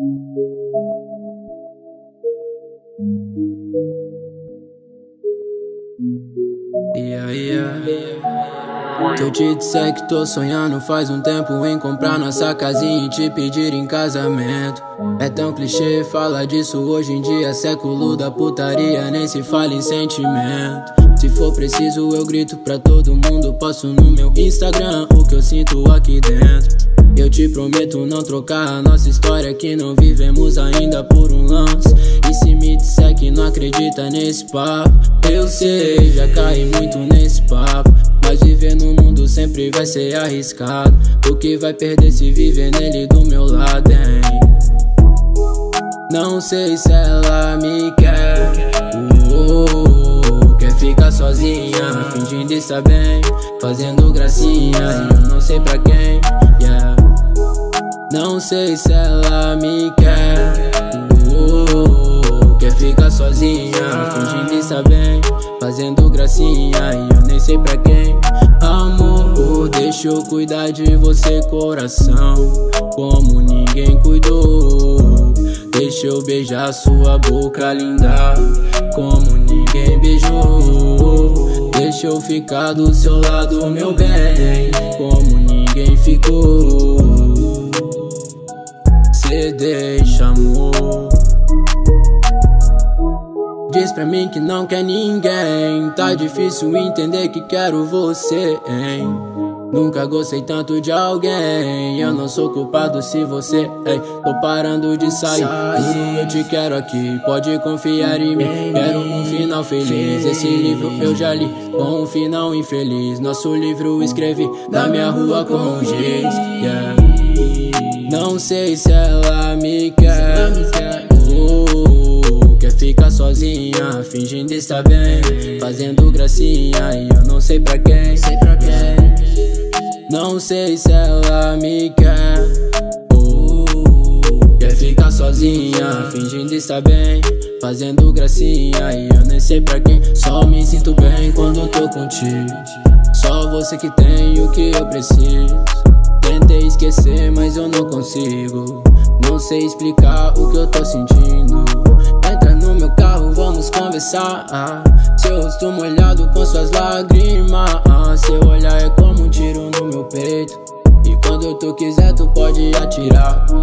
Se eu te disser que tô sonhando faz um tempo em comprar nossa casinha e te pedir em casamento. É tão clichê falar disso hoje em dia, século da putaria, nem se fala em sentimento. Se for preciso eu grito pra todo mundo, posto no meu Instagram o que eu sinto aqui dentro. Eu te prometo não trocar a nossa história que não vivemos ainda por um lance. E se me disser que não acredita nesse papo, eu sei, já caí muito nesse papo. Mas viver no mundo sempre vai ser arriscado. O que vai perder se viver nele do meu lado, hein? Não sei se ela me quer, quer ficar sozinha, fingindo estar bem, fazendo gracinha, e eu não sei pra quem, yeah. Não sei se ela me quer, quer ficar sozinha, fingindo estar bem, fazendo gracinha, e eu nem sei pra quem. Amor, deixa eu cuidar de você, coração, como ninguém cuidou. Deixa eu beijar sua boca linda, como ninguém beijou. Deixa eu ficar do seu lado, meu bem, como ninguém ficou. Cê deixa, amor. Diz pra mim que não quer ninguém, tá difícil entender que quero você, hein? Nunca gostei tanto de alguém, eu não sou culpado se você, ei, tô parando de sair. Eu te quero aqui, pode confiar em mim. Quero um final feliz, esse livro eu já li, com um final infeliz. Nosso livro escrevi na minha rua com giz, yeah. Não sei se ela me quer, quer ficar sozinha, fingindo estar bem, fazendo gracinha, e eu não sei pra quem, Não sei se ela me quer, quer ficar sozinha, fingindo estar bem, fazendo gracinha, e eu nem sei pra quem. Só me sinto bem quando tô contigo, só você que tem o que eu preciso. Tentei esquecer, mas eu não consigo, não sei explicar o que eu tô sentindo. Entra no meu carro, vamos conversar. Seu rosto molhado com suas lágrimas, seu olhar é como um tiro no meu peito, e quando tu quiser tu pode atirar.